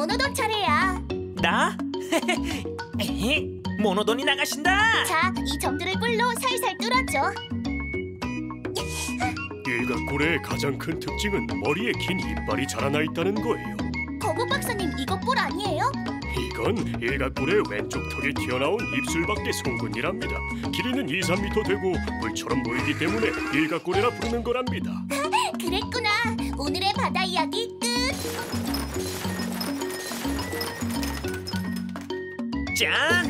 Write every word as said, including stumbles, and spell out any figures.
모노돈 차례야. 나? 모노돈이 나가신다. 자, 이 점들을 뿔로 살살 뚫어줘. 일각고래의 가장 큰 특징은 머리에 긴 이빨이 자라나 있다는 거예요. 거북 박사님, 이거 뿔 아니에요? 이건 일각고래의 왼쪽 턱에 튀어나온 입술 밖의 송곳니랍니다. 길이는 이, 삼 미터 되고 뿔처럼 보이기 때문에 일각고래라 부르는 거랍니다. 그랬구나. 오늘의 바다 이야기 끝. 짠!